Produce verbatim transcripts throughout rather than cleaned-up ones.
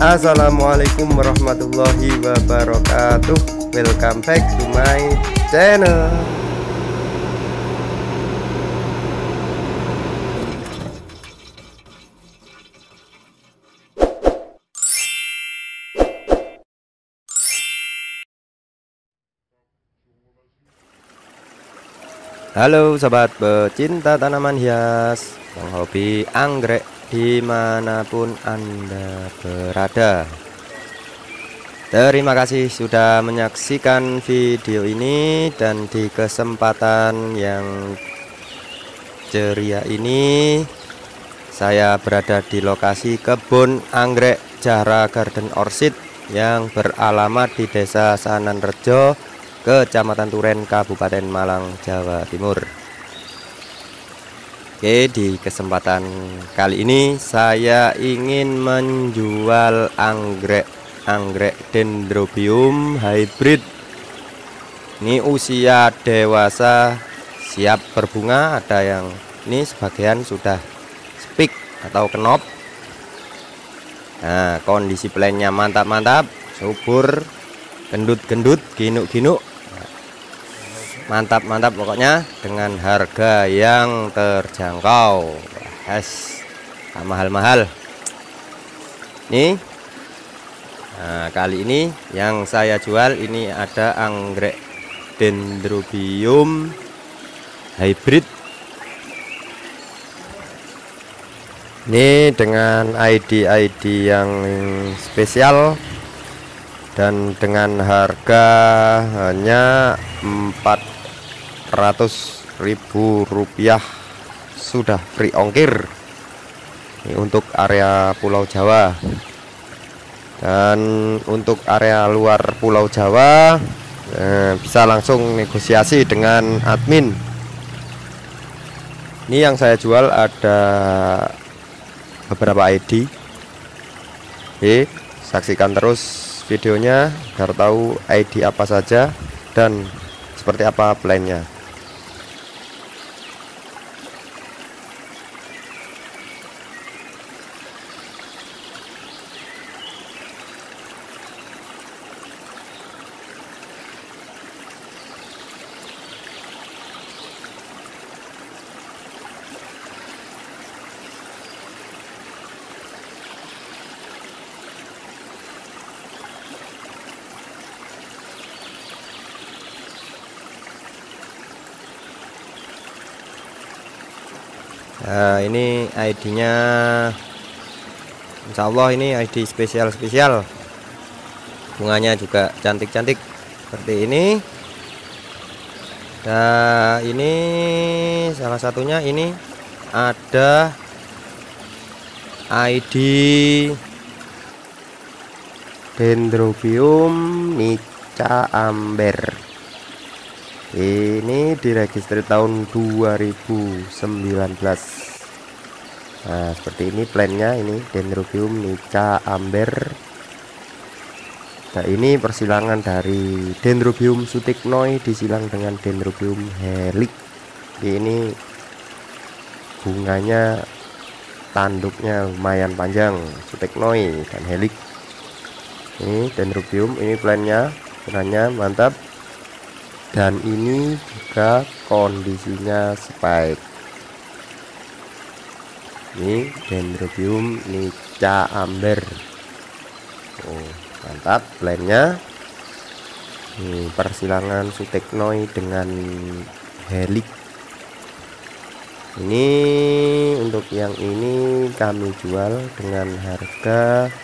Assalamualaikum warahmatullahi wabarakatuh. Welcome back to my channel. Halo sobat pecinta tanaman hias yang hobi anggrek dimanapun Anda berada. Terima kasih sudah menyaksikan video ini, dan di kesempatan yang ceria ini saya berada di lokasi kebun anggrek Zahra Garden Orchid yang beralamat di Desa Sananrejo, Kecamatan Turen, Kabupaten Malang, Jawa Timur. Oke, di kesempatan kali ini saya ingin menjual anggrek anggrek dendrobium hybrid. Ini usia dewasa, siap berbunga. Ada yang ini sebagian sudah spik atau kenop. Nah, kondisi plannya mantap-mantap, subur, gendut-gendut, ginuk-ginuk. Mantap-mantap pokoknya, dengan harga yang terjangkau. Yes, mahal-mahal nih. Nah, kali ini yang saya jual ini ada anggrek dendrobium hybrid. Ini dengan I D I D yang spesial dan dengan harga hanya empat ratus ribu rupiah, sudah free ongkir. Ini untuk area Pulau Jawa, dan untuk area luar Pulau Jawa eh, bisa langsung negosiasi dengan admin. Ini yang saya jual ada beberapa I D. Oke, saksikan terus videonya agar tahu I D apa saja dan seperti apa plannya. Nah, ini I D-nya, Insya Allah ini I D spesial-spesial. Bunganya juga cantik-cantik seperti ini. Nah, ini salah satunya, ini ada I D Dendrobium nica amber. Ini diregistri tahun dua ribu sembilan belas. Nah, seperti ini plannya. Ini Dendrobium nica amber. Nah, ini persilangan dari Dendrobium sutiknoi disilang dengan Dendrobium helix. Ini bunganya, tanduknya lumayan panjang, sutiknoi dan helix. Ini Dendrobium, ini plannya, benarnya mantap. Dan ini juga kondisinya spike. Ini Dendrobium nica amber. Oh, mantap plannya. Ini persilangan sutiknoi dengan helix. Ini untuk yang ini kami jual dengan harga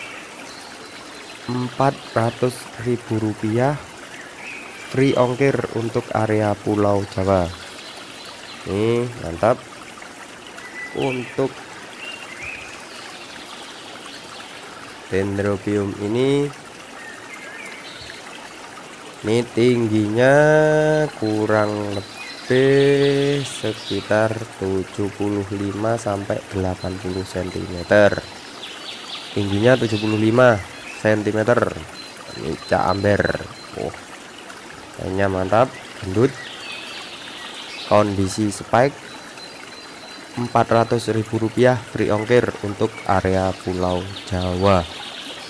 empat ratus ribu rupiah, free ongkir untuk area Pulau Jawa. Ini mantap. Untuk Dendrobium ini ini tingginya kurang lebih sekitar tujuh puluh lima sampai delapan puluh sentimeter. Tingginya tujuh puluh lima sentimeter. Nica amber. Oh, kayaknya mantap, gendut, kondisi spike. Empat ratus ribu rupiah free ongkir untuk area Pulau Jawa.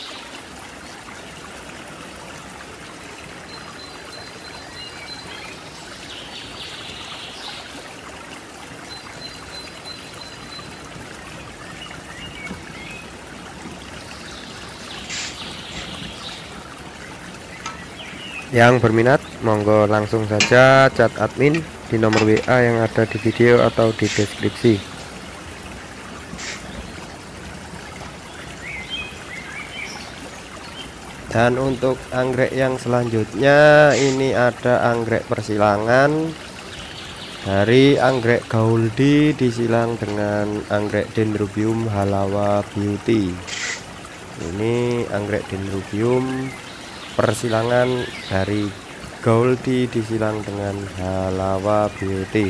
Yang berminat monggo langsung saja chat admin di nomor W A yang ada di video atau di deskripsi. Dan untuk anggrek yang selanjutnya ini ada anggrek persilangan dari anggrek Gauldi disilang dengan anggrek Dendrobium halawa beauty. Ini anggrek Dendrobium persilangan dari Gauldi disilang dengan halawa beauty.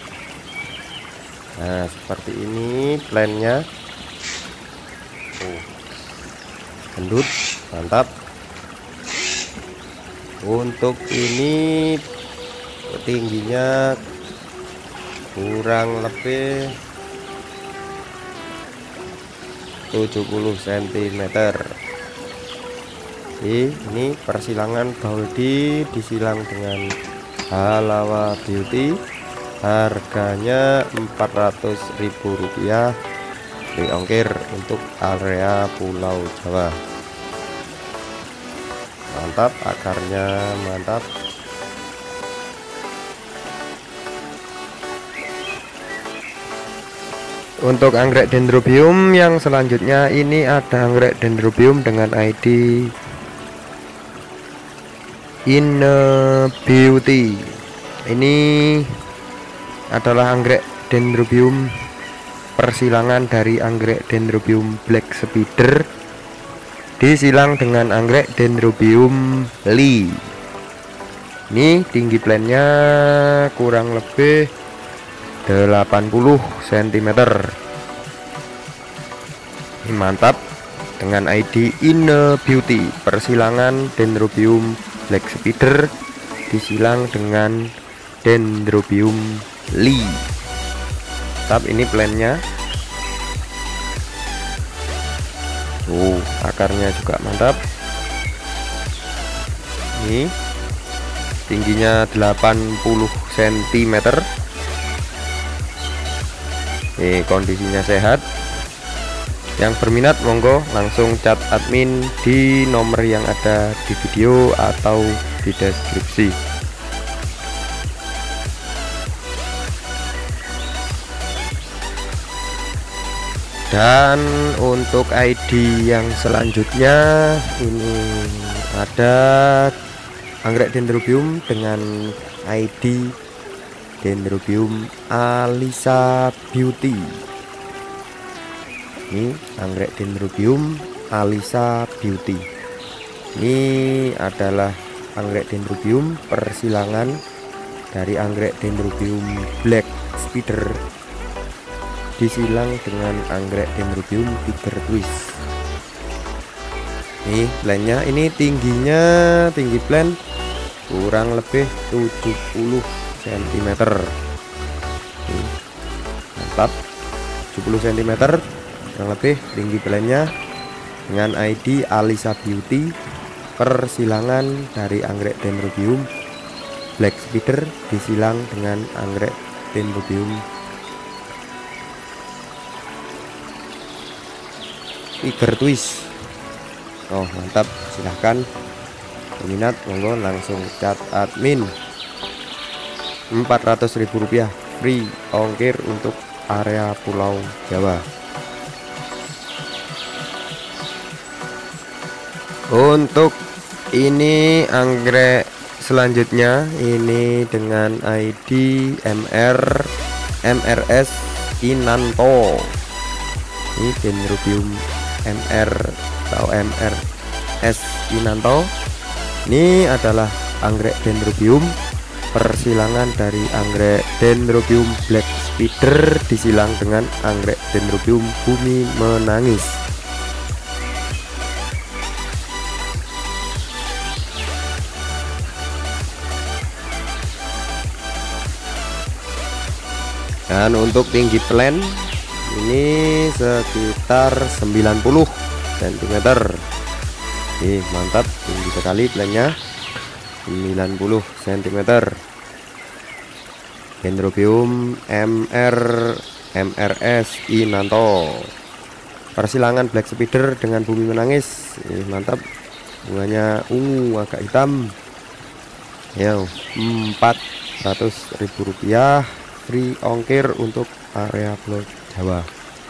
Nah, seperti ini plannya. Oh, gendut, mantap. Untuk ini tingginya kurang lebih tujuh puluh sentimeter. Ini persilangan Gauldi disilang dengan halawa beauty, harganya empat ratus ribu rupiah free ongkir untuk area Pulau Jawa. Mantap, akarnya mantap. Untuk anggrek Dendrobium yang selanjutnya ini ada anggrek Dendrobium dengan I D Inner Beauty. Ini adalah anggrek Dendrobium persilangan dari anggrek Dendrobium Black Spider disilang dengan anggrek Dendrobium Lee. Ini tinggi plannya kurang lebih delapan puluh sentimeter. Ini mantap dengan I D Inner Beauty persilangan Dendrobium Black Spider disilang dengan Dendrobium Lee. Mantap, ini plannya. Oh, akarnya juga mantap. Ini tingginya delapan puluh sentimeter. Ini kondisinya sehat. Yang berminat monggo langsung chat admin di nomor yang ada di video atau di deskripsi. Dan untuk I D yang selanjutnya ini ada anggrek Dendrobium dengan I D Dendrobium Alisa Beauty. Ini anggrek Dendrobium Alisa Beauty. Ini adalah anggrek Dendrobium persilangan dari anggrek Dendrobium Black Spider disilang dengan anggrek Dendrobium Tiger Twist. Nih plannya, ini tingginya tinggi plan kurang lebih tujuh puluh sentimeter. Nih, mantap, tujuh puluh sentimeter kurang lebih tinggi plannya dengan I D Alisa Beauty persilangan dari anggrek Dendrobium Black Spider disilang dengan anggrek Dendrobium Tiger Twist. Oh mantap, silahkan peminat monggo langsung chat admin. Empat ratus ribu rupiah free ongkir untuk area Pulau Jawa. Untuk ini anggrek selanjutnya ini dengan I D M R M R S Inanto. Ini Dendrobium M R atau M R S Inanto. Ini adalah anggrek Dendrobium persilangan dari anggrek Dendrobium Black Spider disilang dengan anggrek Dendrobium Bumi Menangis. Dan untuk tinggi plan ini sekitar sembilan puluh sentimeter. Nih mantap, tinggi sekali plannya sembilan puluh sentimeter. Dendrobium M R M R S Inanto persilangan Black Spider dengan Bumi Menangis. Nih mantap, bunganya ungu agak hitam. Yo, empat ratus ribu rupiah free ongkir untuk area Pulau Jawa.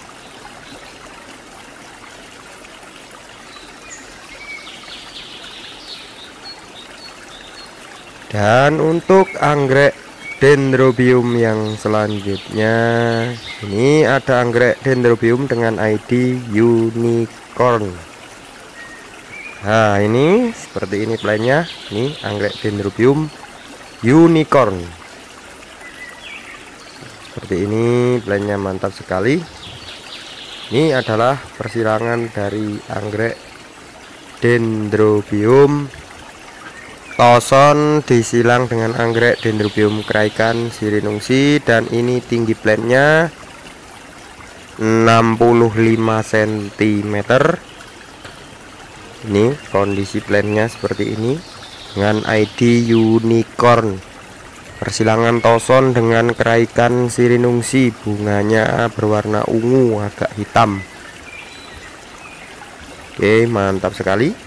Dan untuk anggrek dendrobium yang selanjutnya, ini ada anggrek dendrobium dengan I D unicorn. Nah, ini seperti ini plannya. Ini anggrek dendrobium unicorn. Seperti ini plannya, mantap sekali. Ini adalah persilangan dari anggrek dendrobium toson disilang dengan anggrek dendrobium kraikan sirinungsi, dan ini tinggi plannya enam puluh lima sentimeter. Ini kondisi plannya seperti ini dengan I D unicorn, persilangan toson dengan kraikan sirinungsi, bunganya berwarna ungu agak hitam. Oke, mantap sekali.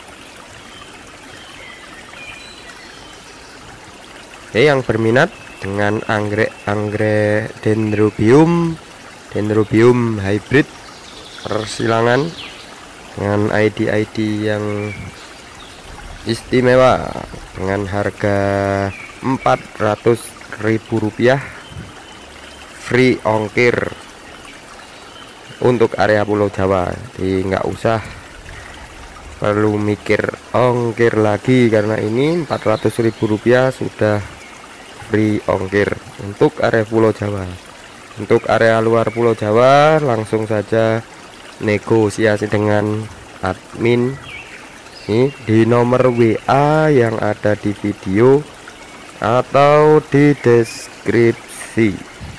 Oke, yang berminat dengan anggrek-anggrek dendrobium dendrobium hybrid persilangan dengan I D I D yang istimewa dengan harga empat ratus ribu rupiah free ongkir untuk area Pulau Jawa. Jadi nggak usah perlu mikir ongkir lagi, karena ini empat ratus ribu rupiah sudah free ongkir untuk area Pulau Jawa. Untuk area luar Pulau Jawa langsung saja negosiasi dengan admin ini di nomor W A yang ada di video atau di deskripsi.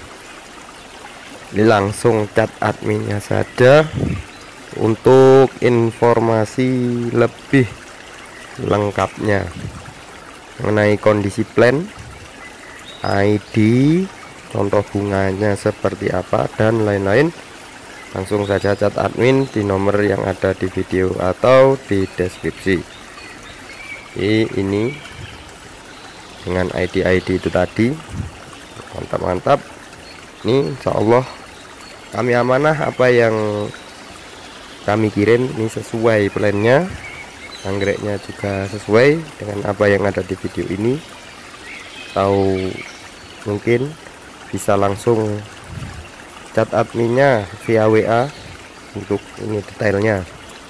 Ini langsung chat adminnya saja untuk informasi lebih lengkapnya mengenai kondisi plan, I D, contoh bunganya seperti apa, dan lain-lain. Langsung saja chat admin di nomor yang ada di video atau di deskripsi. Jadi ini dengan I D I D itu tadi, mantap-mantap. Ini insya Allah kami amanah apa yang kami kirim ini sesuai plannya, anggreknya juga sesuai dengan apa yang ada di video ini. Atau mungkin bisa langsung chat adminnya via W A untuk ini detailnya.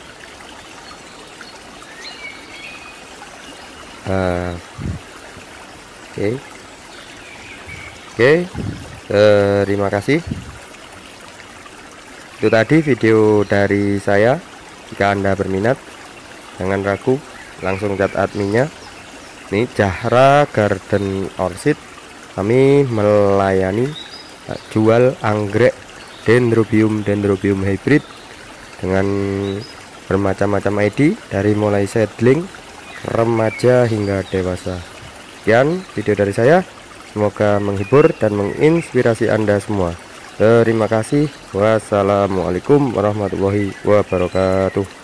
uh, oke okay. oke okay. uh, terima kasih. Itu tadi video dari saya. Jika Anda berminat, jangan ragu, langsung chat adminnya. Ini Zahra Garden Orchid, kami melayani jual anggrek dendrobium dendrobium hybrid dengan bermacam-macam I D dari mulai seedling, remaja hingga dewasa. Sekian video dari saya, semoga menghibur dan menginspirasi Anda semua. Terima kasih. Wassalamualaikum warahmatullahi wabarakatuh.